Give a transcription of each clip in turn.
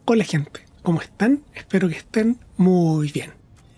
Hola gente, ¿cómo están? Espero que estén muy bien.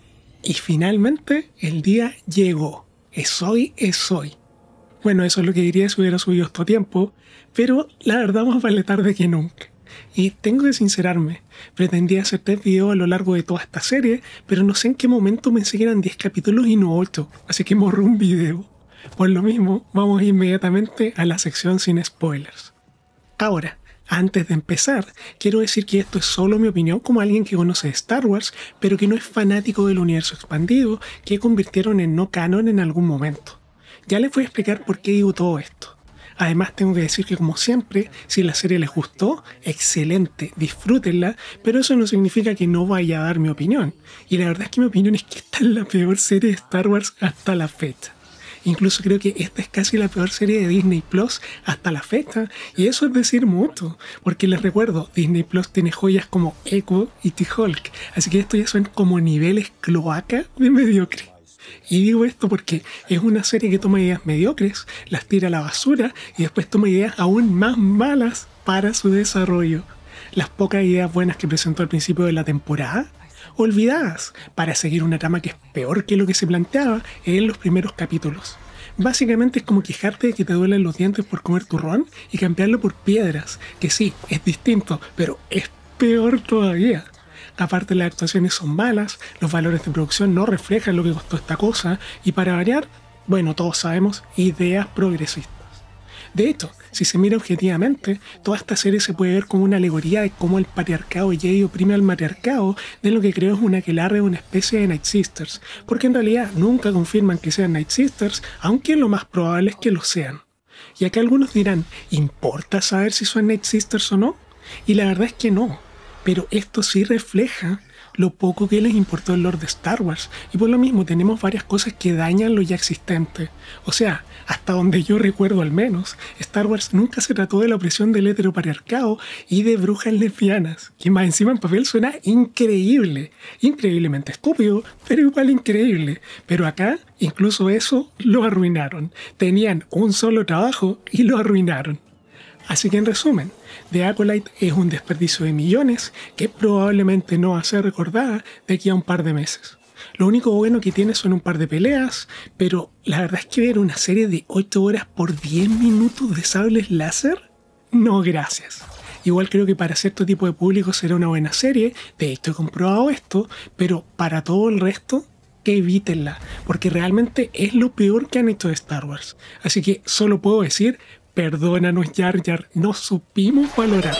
Y finalmente el día llegó. Es hoy, es hoy. Bueno, eso es lo que diría si hubiera subido esto a tiempo, pero la verdad más vale tarde que nunca. Y tengo que sincerarme, pretendía hacer 3 videos a lo largo de toda esta serie, pero no sé en qué momento pensé que eran 10 capítulos y no 8, así que borré un video. Por lo mismo, vamos inmediatamente a la sección sin spoilers. Ahora, antes de empezar, quiero decir que esto es solo mi opinión como alguien que conoce Star Wars, pero que no es fanático del universo expandido que convirtieron en no canon en algún momento. Ya les voy a explicar por qué digo todo esto. Además tengo que decir que como siempre, si la serie les gustó, excelente, disfrútenla, pero eso no significa que no vaya a dar mi opinión. Y la verdad es que mi opinión es que esta es la peor serie de Star Wars hasta la fecha. Incluso creo que esta es casi la peor serie de Disney Plus hasta la fecha, y eso es decir mucho, porque les recuerdo, Disney Plus tiene joyas como Echo y She-Hulk, así que esto ya son como niveles cloaca de mediocre. Y digo esto porque es una serie que toma ideas mediocres, las tira a la basura y después toma ideas aún más malas para su desarrollo. Las pocas ideas buenas que presentó al principio de la temporada, olvidadas para seguir una trama que es peor que lo que se planteaba en los primeros capítulos. Básicamente es como quejarte de que te duelen los dientes por comer turrón y cambiarlo por piedras, que sí, es distinto, pero es peor todavía. Aparte las actuaciones son malas, los valores de producción no reflejan lo que costó esta cosa y para variar, bueno, todos sabemos, ideas progresistas. De hecho, si se mira objetivamente, toda esta serie se puede ver como una alegoría de cómo el patriarcado Jedi oprime al matriarcado, de lo que creo es una aquelarre de una especie de Night Sisters, porque en realidad nunca confirman que sean Night Sisters, aunque lo más probable es que lo sean. Y acá algunos dirán, ¿importa saber si son Night Sisters o no? Y la verdad es que no, pero esto sí refleja lo poco que les importó el lore de Star Wars, y por lo mismo tenemos varias cosas que dañan lo ya existente. O sea, hasta donde yo recuerdo al menos, Star Wars nunca se trató de la opresión del heteropatriarcado y de brujas lesbianas, que más encima en papel suena increíble, increíblemente estúpido, pero igual increíble. Pero acá, incluso eso lo arruinaron. Tenían un solo trabajo y lo arruinaron. Así que en resumen, The Acolyte es un desperdicio de millones que probablemente no va a ser recordada de aquí a un par de meses. Lo único bueno que tiene son un par de peleas, pero la verdad es que ver una serie de 8 horas por 10 minutos de sables láser, no gracias. Igual creo que para cierto tipo de público será una buena serie, de hecho he comprobado esto, pero para todo el resto, que evítenla, porque realmente es lo peor que han hecho de Star Wars. Así que solo puedo decir, perdónanos Jar Jar, no supimos valorarte.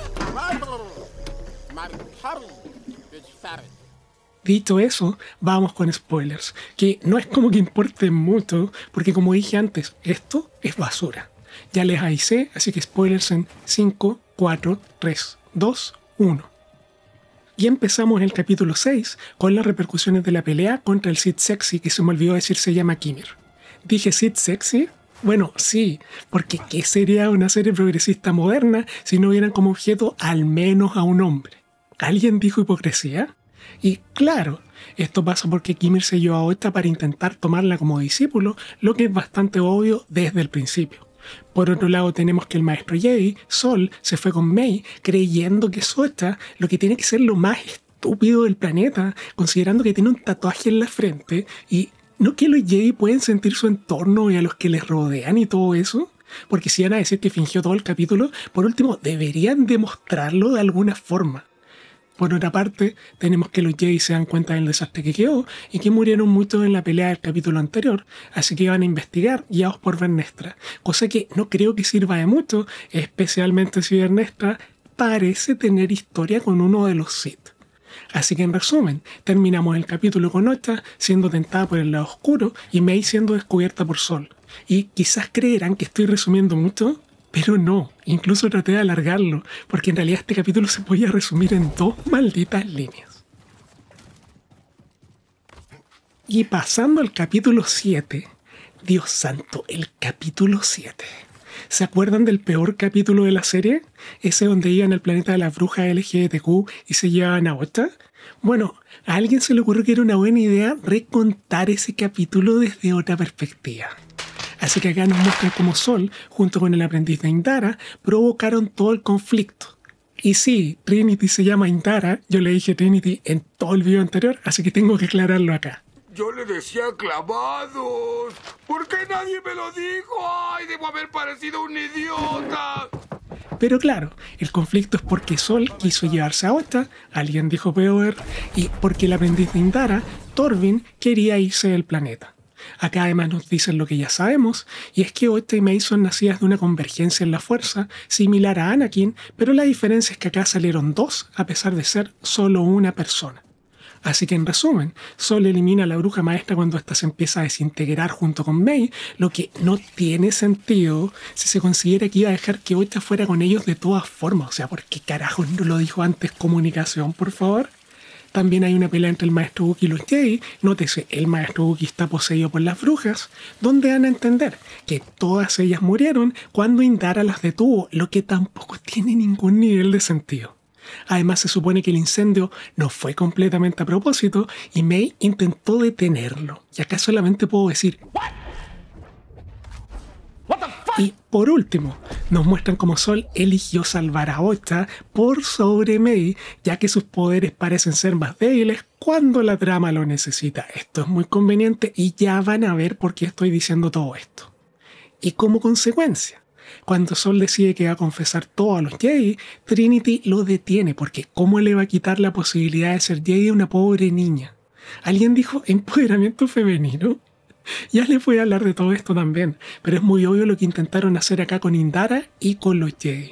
Dicho eso, vamos con spoilers, que no es como que importen mucho, porque como dije antes, esto es basura. Ya les avisé, así que spoilers en 5, 4, 3, 2, 1. Y empezamos el capítulo 6 con las repercusiones de la pelea contra el Sith Sexy, que se me olvidó decir se llama Kimir. ¿Dije Sith Sexy? Bueno, sí, porque ¿qué sería una serie progresista moderna si no hubieran como objeto al menos a un hombre? ¿Alguien dijo hipocresía? Y claro, esto pasa porque Kimir se llevó a Ocha para intentar tomarla como discípulo, lo que es bastante obvio desde el principio. Por otro lado tenemos que el maestro Jedi, Sol, se fue con Mei creyendo que es Ocha, lo que tiene que ser lo más estúpido del planeta, considerando que tiene un tatuaje en la frente y ¿no que los Jedi pueden sentir su entorno y a los que les rodean y todo eso? Porque si van a decir que fingió todo el capítulo, por último, deberían demostrarlo de alguna forma. Por otra parte, tenemos que los Jedi se dan cuenta del desastre que quedó y que murieron muchos en la pelea del capítulo anterior, así que van a investigar guiados por Vernestra, cosa que no creo que sirva de mucho, especialmente si Vernestra parece tener historia con uno de los Sith. Así que en resumen, terminamos el capítulo con Ocha siendo tentada por el lado oscuro y Mei siendo descubierta por Sol. Y quizás creerán que estoy resumiendo mucho, pero no, incluso traté de alargarlo, porque en realidad este capítulo se podía resumir en 2 malditas líneas. Y pasando al capítulo 7, Dios santo, el capítulo 7. ¿Se acuerdan del peor capítulo de la serie? Ese donde iban al planeta de las brujas LGBTQ y se llevaban a Ocha. Bueno, a alguien se le ocurrió que era una buena idea recontar ese capítulo desde otra perspectiva. Así que acá nos muestran cómo Sol, junto con el aprendiz de Indara, provocaron todo el conflicto. Y sí, Trinity se llama Indara. Yo le dije Trinity en todo el video anterior, así que tengo que aclararlo acá. Yo le decía clavados. ¿Por qué nadie me lo dijo? ¡Ay, debo haber parecido un idiota! Pero claro, el conflicto es porque Sol quiso llevarse a Osta, alguien dijo peor, y porque el aprendiz de Indara, Torvin, quería irse del planeta. Acá además nos dicen lo que ya sabemos, y es que Osta y May son nacidas de una convergencia en la fuerza, similar a Anakin, pero la diferencia es que acá salieron dos, a pesar de ser solo una persona. Así que en resumen, Sol elimina a la bruja maestra cuando ésta se empieza a desintegrar junto con May, lo que no tiene sentido si se considera que iba a dejar que Osta fuera con ellos de todas formas. O sea, ¿por qué carajo no lo dijo antes comunicación, por favor? También hay una pelea entre el maestro Wookiee y los Jedi. Nótese, el maestro Wookiee está poseído por las brujas, donde dan a entender que todas ellas murieron cuando Indara las detuvo, lo que tampoco tiene ningún nivel de sentido. Además, se supone que el incendio no fue completamente a propósito y May intentó detenerlo. Y acá solamente puedo decir... Y por último, nos muestran cómo Sol eligió salvar a Osta por sobre May, ya que sus poderes parecen ser más débiles cuando la trama lo necesita. Esto es muy conveniente y ya van a ver por qué estoy diciendo todo esto. Y como consecuencia, cuando Sol decide que va a confesar todo a los Jedi, Trinity lo detiene porque ¿cómo le va a quitar la posibilidad de ser Jedi a una pobre niña? ¿Alguien dijo empoderamiento femenino? Ya les voy a hablar de todo esto también, pero es muy obvio lo que intentaron hacer acá con Indara y con los Jedi.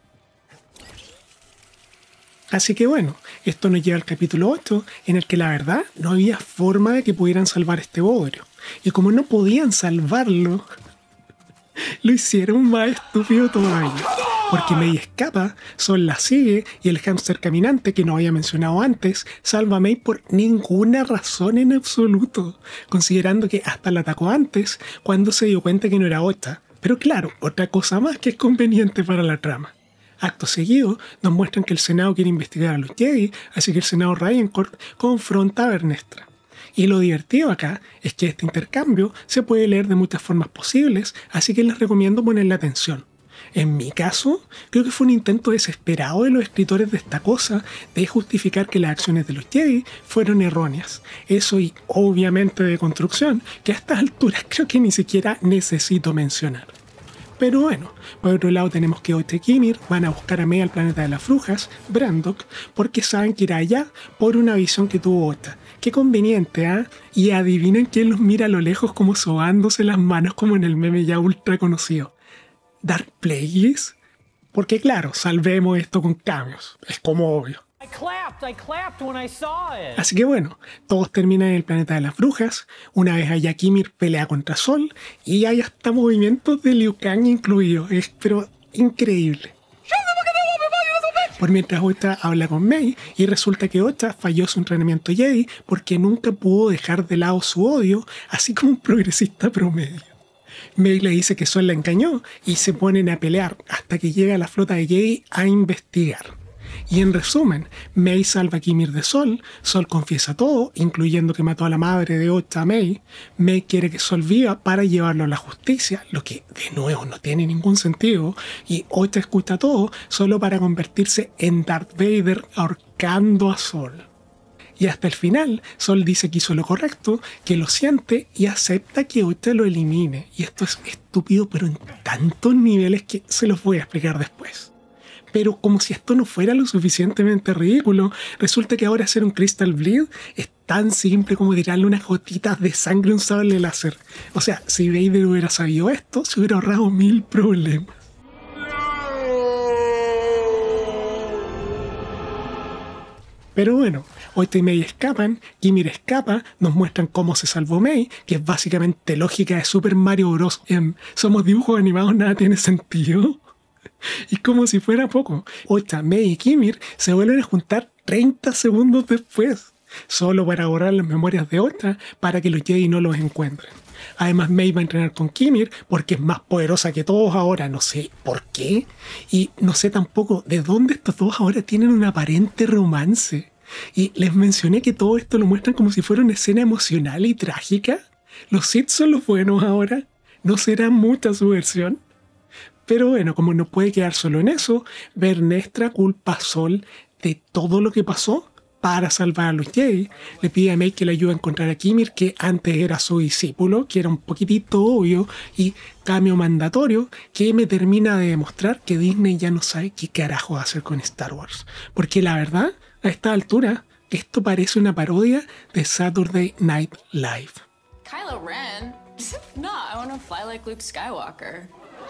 Así que bueno, esto nos lleva al capítulo 8, en el que la verdad no había forma de que pudieran salvar este bodrio. Y como no podían salvarlo, lo hicieron más estúpido todavía. Porque May escapa, Sol la sigue y el hámster caminante que no había mencionado antes salva a May por ninguna razón en absoluto, considerando que hasta la atacó antes cuando se dio cuenta que no era Osta. Pero claro, otra cosa más que es conveniente para la trama. Acto seguido, nos muestran que el Senado quiere investigar a los Jedi, así que el senador Rayencourt confronta a Vernestra. Y lo divertido acá es que este intercambio se puede leer de muchas formas posibles, así que les recomiendo ponerle atención. En mi caso, creo que fue un intento desesperado de los escritores de esta cosa de justificar que las acciones de los Jedi fueron erróneas. Eso y obviamente de construcción, que a estas alturas creo que ni siquiera necesito mencionar. Pero bueno, por otro lado tenemos que Osta y Kimir van a buscar a May al planeta de las brujas, Brandok, porque saben que irá allá por una visión que tuvo Osta. Qué conveniente, ¿ah? Y adivinen quién los mira a lo lejos como sobándose las manos como en el meme ya ultra conocido. ¿Darth Plagueis? Porque claro, salvemos esto con cambios, es como obvio. Así que bueno, todos terminan en el planeta de las brujas. Una vez allá Kimir pelea contra Sol y hay hasta movimientos de Liu Kang incluidos. Es pero increíble. Por mientras Osta habla con May y resulta que Osta falló su entrenamiento Jedi porque nunca pudo dejar de lado su odio, así como un progresista promedio. May le dice que Sol la engañó y se ponen a pelear hasta que llega la flota de Jedi a investigar. Y en resumen, May salva a Kimir de Sol, Sol confiesa todo, incluyendo que mató a la madre de Osta a May. May quiere que Sol viva para llevarlo a la justicia, lo que de nuevo no tiene ningún sentido, y Osta escucha todo solo para convertirse en Darth Vader ahorcando a Sol. Y hasta el final, Sol dice que hizo lo correcto, que lo siente y acepta que Osta lo elimine. Y esto es estúpido, pero en tantos niveles que se los voy a explicar después. Pero como si esto no fuera lo suficientemente ridículo, resulta que ahora hacer un Crystal Bleed es tan simple como tirarle unas gotitas de sangre a un sable láser. O sea, si Vader hubiera sabido esto, se hubiera ahorrado 1000 problemas. Pero bueno, Osta y May escapan, Kimir escapa, nos muestran cómo se salvó May, que es básicamente lógica de Super Mario Bros. Somos dibujos animados, nada tiene sentido. Y como si fuera poco, Osta, May y Kimir se vuelven a juntar 30 segundos después, solo para borrar las memorias de Osta para que los Jedi no los encuentren. Además, May va a entrenar con Kimir porque es más poderosa que todos ahora, no sé por qué, y no sé tampoco de dónde estos dos ahora tienen un aparente romance. Y les mencioné que todo esto lo muestran como si fuera una escena emocional y trágica. ¿Los Sith son los buenos ahora? ¿No será mucha su versión? Pero bueno, como no puede quedar solo en eso, Vernestra culpa a Sol de todo lo que pasó para salvar a los Jedi. Le pide a May que le ayude a encontrar a Kimir, que antes era su discípulo, que era un poquitito obvio y cambio mandatorio, que me termina de demostrar que Disney ya no sabe qué carajo hacer con Star Wars. Porque la verdad, a esta altura, esto parece una parodia de Saturday Night Live. Kylo Ren? No, I want to fly like Luke Skywalker.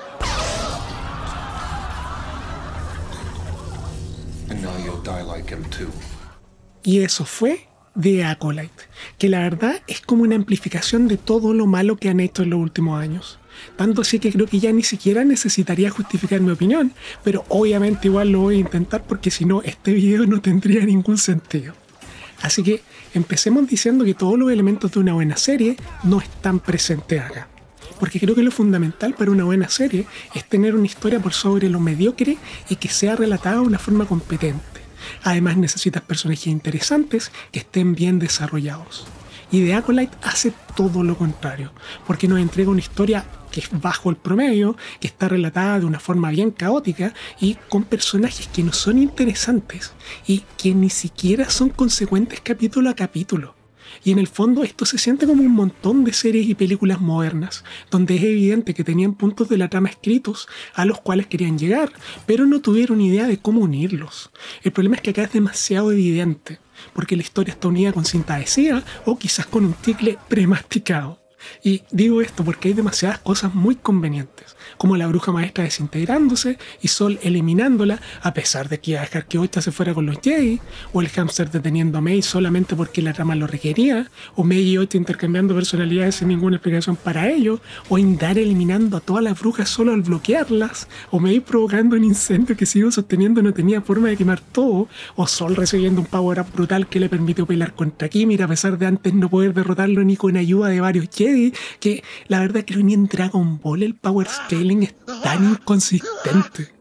And now you'll die like him too. Y eso fue The Acolyte, que la verdad es como una amplificación de todo lo malo que han hecho en los últimos años. Tanto así que creo que ya ni siquiera necesitaría justificar mi opinión, pero obviamente igual lo voy a intentar porque si no, este video no tendría ningún sentido. Así que empecemos diciendo que todos los elementos de una buena serie no están presentes acá. Porque creo que lo fundamental para una buena serie es tener una historia por sobre lo mediocre y que sea relatada de una forma competente. Además necesitas personajes interesantes que estén bien desarrollados. Y The Acolyte hace todo lo contrario, porque nos entrega una historia que es bajo el promedio, que está relatada de una forma bien caótica y con personajes que no son interesantes y que ni siquiera son consecuentes capítulo a capítulo. Y en el fondo esto se siente como un montón de series y películas modernas, donde es evidente que tenían puntos de la trama escritos a los cuales querían llegar, pero no tuvieron idea de cómo unirlos. El problema es que acá es demasiado evidente, porque la historia está unida con cinta adhesiva o quizás con un chicle premasticado. Y digo esto porque hay demasiadas cosas muy convenientes, como la bruja maestra desintegrándose y Sol eliminándola a pesar de que iba a dejar que Ocha se fuera con los Jedi, o el hámster deteniendo a May solamente porque la trama lo requería, o May y Ocha intercambiando personalidades sin ninguna explicación para ello, o Indar eliminando a todas las brujas solo al bloquearlas, o May provocando un incendio que sigo sosteniendo no tenía forma de quemar todo, o Sol recibiendo un power-up brutal que le permitió pelear contra Kimir a pesar de antes no poder derrotarlo ni con ayuda de varios Jedi, que la verdad creo ni en Dragon Ball el power scaling es tan inconsistente.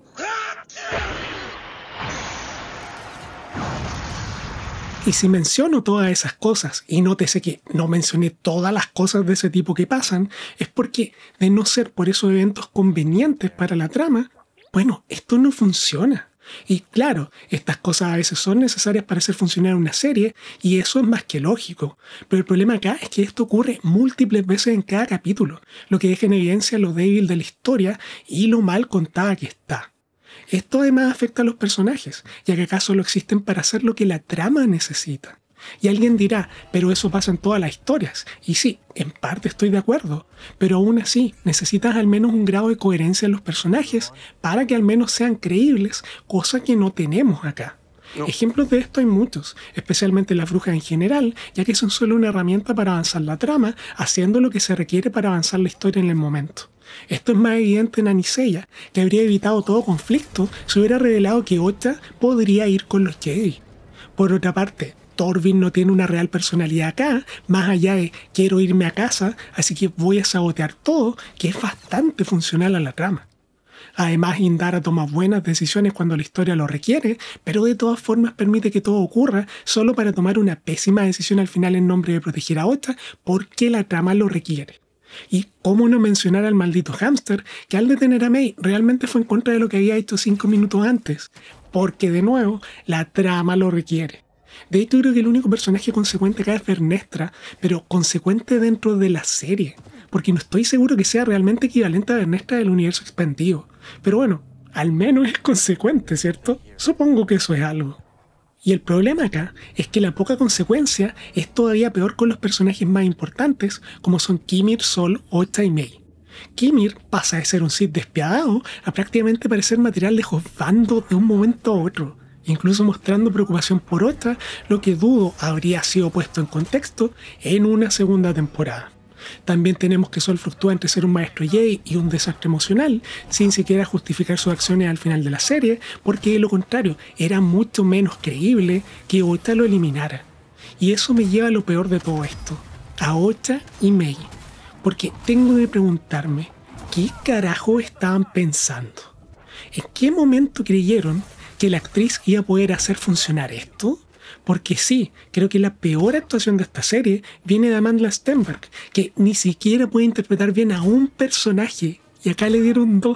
Y si menciono todas esas cosas, y nótese que no mencioné todas las cosas de ese tipo que pasan, es porque de no ser por esos eventos convenientes para la trama, bueno, esto no funciona. Y claro, estas cosas a veces son necesarias para hacer funcionar una serie, y eso es más que lógico. Pero el problema acá es que esto ocurre múltiples veces en cada capítulo, lo que deja en evidencia lo débil de la historia y lo mal contada que está. Esto además afecta a los personajes, ya que acá solo existen para hacer lo que la trama necesita. Y alguien dirá, pero eso pasa en todas las historias. Y sí, en parte estoy de acuerdo, pero aún así necesitas al menos un grado de coherencia en los personajes para que al menos sean creíbles, cosa que no tenemos acá. No. Ejemplos de esto hay muchos, especialmente las brujas en general, ya que son solo una herramienta para avanzar la trama, haciendo lo que se requiere para avanzar la historia en el momento. Esto es más evidente en Anisella, que habría evitado todo conflicto si hubiera revelado que Ocha podría ir con los Jedi. Por otra parte, Torvin no tiene una real personalidad acá, más allá de quiero irme a casa, así que voy a sabotear todo, que es bastante funcional a la trama. Además, Indara toma buenas decisiones cuando la historia lo requiere, pero de todas formas permite que todo ocurra solo para tomar una pésima decisión al final en nombre de proteger a Ocha porque la trama lo requiere. Y cómo no mencionar al maldito hámster que al detener a May realmente fue en contra de lo que había hecho 5 minutos antes, porque de nuevo la trama lo requiere. De hecho, creo que el único personaje consecuente acá es Vernestra, pero consecuente dentro de la serie, porque no estoy seguro que sea realmente equivalente a Vernestra del universo expandido. Pero bueno, al menos es consecuente, ¿cierto? Supongo que eso es algo. Y el problema acá es que la poca consecuencia es todavía peor con los personajes más importantes, como son Kimir, Sol, Ocha y May. Kimir pasa de ser un Sith despiadado a prácticamente parecer material de juzgando de un momento a otro, incluso mostrando preocupación por Ocha, lo que dudo habría sido puesto en contexto en una segunda temporada. También tenemos que Sol fluctúa entre ser un maestro Jedi y un desastre emocional, sin siquiera justificar sus acciones al final de la serie, porque de lo contrario, era mucho menos creíble que Ocha lo eliminara. Y eso me lleva a lo peor de todo esto, a Ocha y May, porque tengo que preguntarme, ¿qué carajo estaban pensando? ¿En qué momento creyeron que la actriz iba a poder hacer funcionar esto? Porque sí, creo que la peor actuación de esta serie viene de Amandla Stenberg, que ni siquiera puede interpretar bien a un personaje, y acá le dieron 2.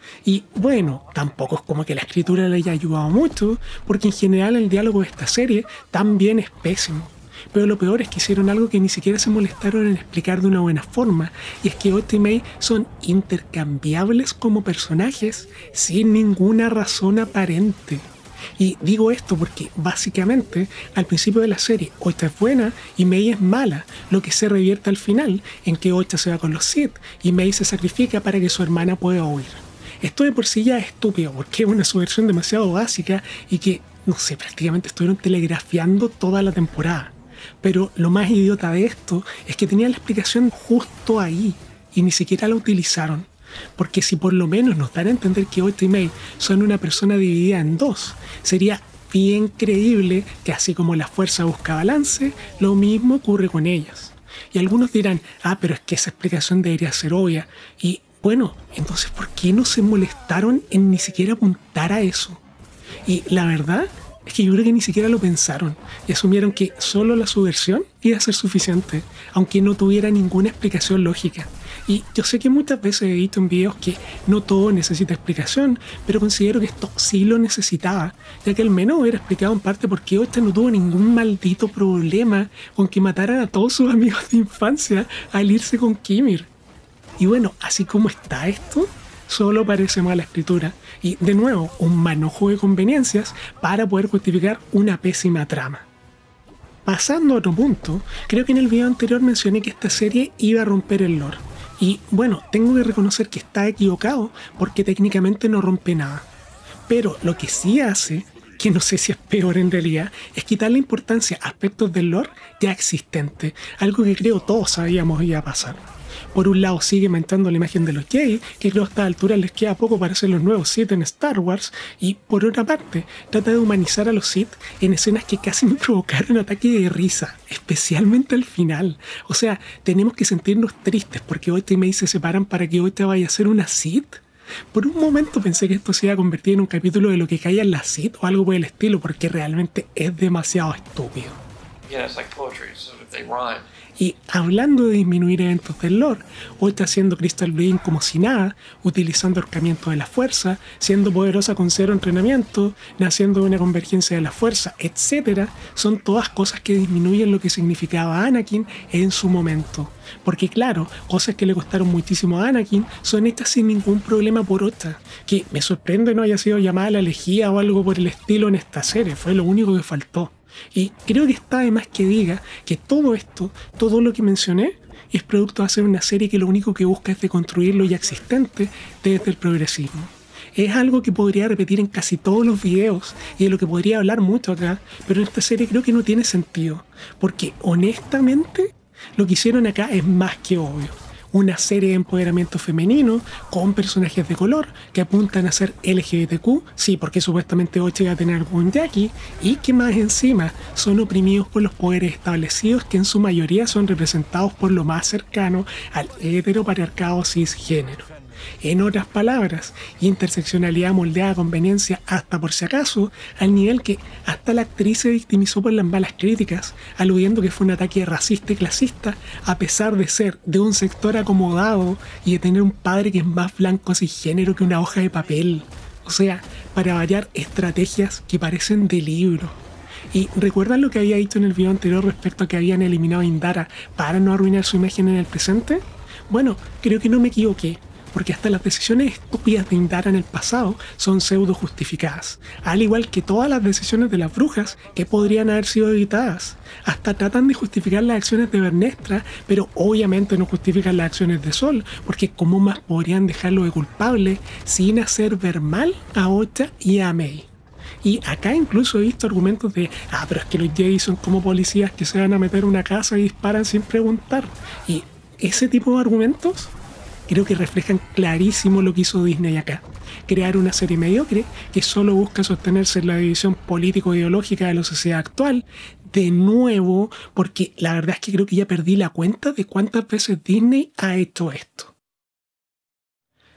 Y bueno, tampoco es como que la escritura le haya ayudado mucho, porque en general el diálogo de esta serie también es pésimo. Pero lo peor es que hicieron algo que ni siquiera se molestaron en explicar de una buena forma, y es que Ocha y Mei son intercambiables como personajes sin ninguna razón aparente. Y digo esto porque básicamente al principio de la serie Ocha es buena y Mei es mala, lo que se revierte al final en que Ocha se va con los Sith y Mei se sacrifica para que su hermana pueda huir. Esto de por sí ya es estúpido porque es una subversión demasiado básica y que, no sé, prácticamente estuvieron telegrafiando toda la temporada. Pero lo más idiota de esto es que tenían la explicación justo ahí y ni siquiera la utilizaron. Porque si por lo menos nos dan a entender que Ocha y Mei son una persona dividida en dos, sería bien creíble que así como la fuerza busca balance, lo mismo ocurre con ellas. Y algunos dirán, pero es que esa explicación debería ser obvia. Y bueno, entonces ¿por qué no se molestaron en ni siquiera apuntar a eso? Y la verdad es que yo creo que ni siquiera lo pensaron y asumieron que solo la subversión iba a ser suficiente, aunque no tuviera ninguna explicación lógica. Y yo sé que muchas veces he visto en videos que no todo necesita explicación, pero considero que esto sí lo necesitaba, ya que al menos hubiera explicado en parte por qué Ocha no tuvo ningún maldito problema con que mataran a todos sus amigos de infancia al irse con Kimir. Y bueno, así como está esto, solo parece mala escritura y, de nuevo, un manojo de conveniencias para poder justificar una pésima trama. Pasando a otro punto, creo que en el video anterior mencioné que esta serie iba a romper el lore. Y bueno, tengo que reconocer que está equivocado porque técnicamente no rompe nada. Pero lo que sí hace, que no sé si es peor en realidad, es quitarle importancia a aspectos del lore ya existente, algo que creo todos sabíamos iba a pasar. Por un lado sigue manchando la imagen de los Jedi, que creo a esta altura les queda poco para ser los nuevos Sith en Star Wars, y por otra parte trata de humanizar a los Sith en escenas que casi me provocaron ataque de risa, especialmente al final. O sea, tenemos que sentirnos tristes porque Ocha y Mei se separan para que Ocha vaya a ser una Sith. Por un momento pensé que esto se iba a convertir en un capítulo de lo que callan las Sith o algo por el estilo, porque realmente es demasiado estúpido. Yeah, it's like poetry, so if they rhyme. Y hablando de disminuir eventos del lore, Ocha haciendo Crystal Bleeding como si nada, utilizando ahorcamiento de la fuerza, siendo poderosa con cero entrenamiento, naciendo de una convergencia de la fuerza, etc., son todas cosas que disminuyen lo que significaba Anakin en su momento. Porque claro, cosas que le costaron muchísimo a Anakin son hechas sin ningún problema por Ocha, que me sorprende no haya sido llamada a la lejía o algo por el estilo en esta serie, fue lo único que faltó. Y creo que está de más que diga que todo esto, todo lo que mencioné, es producto de hacer una serie que lo único que busca es deconstruir lo ya existente desde el progresismo. Es algo que podría repetir en casi todos los videos y de lo que podría hablar mucho acá, pero en esta serie creo que no tiene sentido, porque honestamente lo que hicieron acá es más que obvio. Una serie de empoderamiento femenino con personajes de color que apuntan a ser LGBTQ, sí, porque supuestamente Ocha iba a tener algún yaqui, y que más encima son oprimidos por los poderes establecidos que en su mayoría son representados por lo más cercano al heteropatriarcado cisgénero. En otras palabras, interseccionalidad moldeada a conveniencia hasta por si acaso, al nivel que hasta la actriz se victimizó por las malas críticas, aludiendo que fue un ataque racista y clasista, a pesar de ser de un sector acomodado y de tener un padre que es más blanco cisgénero que una hoja de papel. O sea, para variar estrategias que parecen de libro. ¿Y recuerdan lo que había dicho en el video anterior respecto a que habían eliminado a Indara para no arruinar su imagen en el presente? Bueno, creo que no me equivoqué, porque hasta las decisiones estúpidas de Indara en el pasado son pseudo justificadas, al igual que todas las decisiones de las brujas que podrían haber sido evitadas. Hasta tratan de justificar las acciones de Vernestra, pero obviamente no justifican las acciones de Sol, porque ¿cómo más podrían dejarlo de culpable sin hacer ver mal a Ocha y a Mei? Y acá incluso he visto argumentos de pero es que los Jedi son como policías que se van a meter a una casa y disparan sin preguntar. Y ese tipo de argumentos creo que reflejan clarísimo lo que hizo Disney acá. Crear una serie mediocre que solo busca sostenerse en la división político-ideológica de la sociedad actual, de nuevo, porque la verdad es que creo que ya perdí la cuenta de cuántas veces Disney ha hecho esto.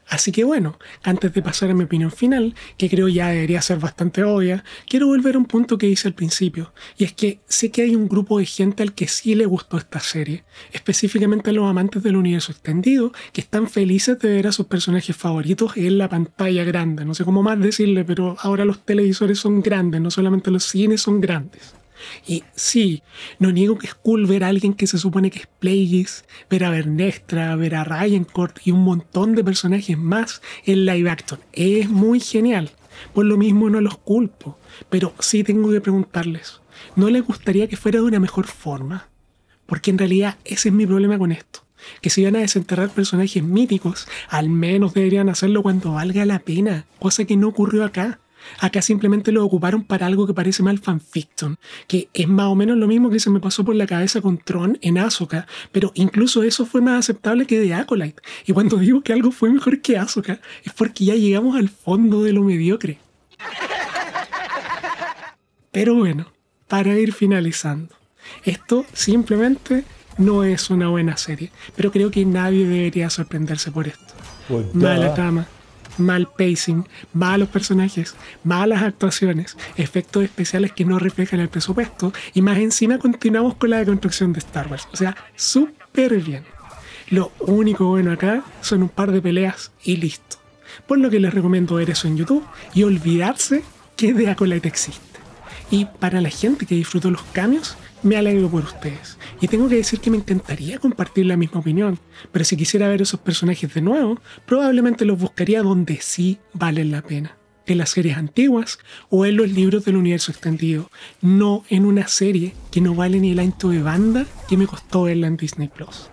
Así que bueno, antes de pasar a mi opinión final, que creo ya debería ser bastante obvia, quiero volver a un punto que hice al principio, y es que sé que hay un grupo de gente al que sí le gustó esta serie, específicamente a los amantes del universo extendido, que están felices de ver a sus personajes favoritos en la pantalla grande. No sé cómo más decirle, pero ahora los televisores son grandes, no solamente los cines son grandes. Y sí, no niego que es cool ver a alguien que se supone que es Plagueis, ver a Vernestra, ver a Ryancourt y un montón de personajes más en live action. Es muy genial. Por lo mismo no los culpo, pero sí tengo que preguntarles, ¿no les gustaría que fuera de una mejor forma? Porque en realidad ese es mi problema con esto. Que si van a desenterrar personajes míticos, al menos deberían hacerlo cuando valga la pena, cosa que no ocurrió acá. Acá simplemente lo ocuparon para algo que parece mal fanfiction, que es más o menos lo mismo que se me pasó por la cabeza con Tron en Ahsoka, pero incluso eso fue más aceptable que The Acolyte. Y cuando digo que algo fue mejor que Ahsoka, es porque ya llegamos al fondo de lo mediocre. Pero bueno, para ir finalizando, esto simplemente no es una buena serie, pero creo que nadie debería sorprenderse por esto. Mala trama, mal pacing, malos personajes, malas actuaciones, efectos especiales que no reflejan el presupuesto y más encima continuamos con la deconstrucción de Star Wars. O sea, súper bien. Lo único bueno acá son un par de peleas y listo. Por lo que les recomiendo ver eso en YouTube y olvidarse que The Acolyte existe. Y para la gente que disfrutó los cambios, me alegro por ustedes. Y tengo que decir que me encantaría compartir la misma opinión, pero si quisiera ver esos personajes de nuevo, probablemente los buscaría donde sí valen la pena. En las series antiguas o en los libros del universo extendido, no en una serie que no vale ni el ancho de banda que me costó verla en Disney Plus.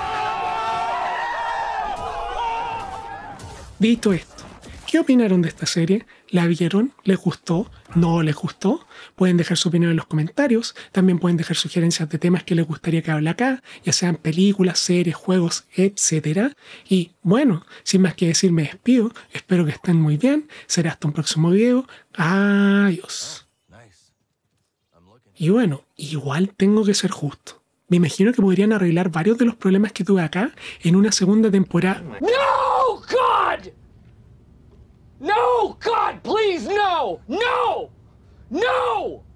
Dicho esto, ¿qué opinaron de esta serie? ¿La vieron? ¿Les gustó? ¿No les gustó? Pueden dejar su opinión en los comentarios. También pueden dejar sugerencias de temas que les gustaría que hable acá, ya sean películas, series, juegos, etc. Y bueno, sin más que decir, me despido. Espero que estén muy bien. Será hasta un próximo video. Adiós. Y bueno, igual tengo que ser justo. Me imagino que podrían arreglar varios de los problemas que tuve acá en una segunda temporada. No, God! No, God, please, no! No! No!